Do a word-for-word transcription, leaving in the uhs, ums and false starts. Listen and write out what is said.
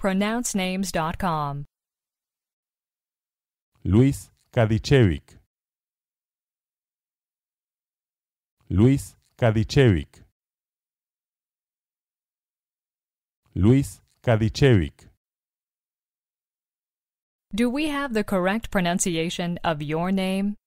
pronounce names dot com. Luis+Kadijevic. Luis+Kadijevic. Luis+Kadijevic. Do we have the correct pronunciation of your name?